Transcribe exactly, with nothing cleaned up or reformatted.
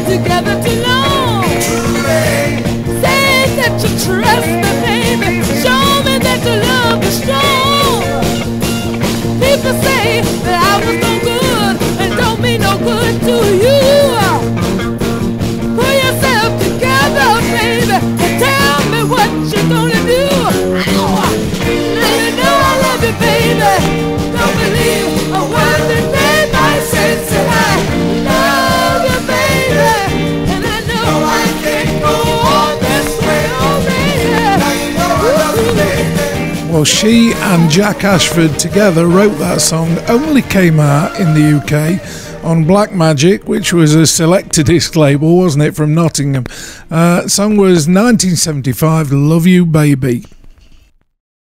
together too long. Say that you trust me, baby. Show me that your love is strong. People say that I was no good and don't mean no good to you. Pull yourself together, baby, and tell me what you're gonna do. Now you know I love you, baby. Don't believe a word that they might say. Say I love you, baby, and I know I can't go on this way, oh baby. Well, she and Jack Ashford together wrote that song. Only came out in the U K on Black Magic, which was a selected disc label, wasn't it, from Nottingham. Uh, song was nineteen seventy-five, Love You Baby.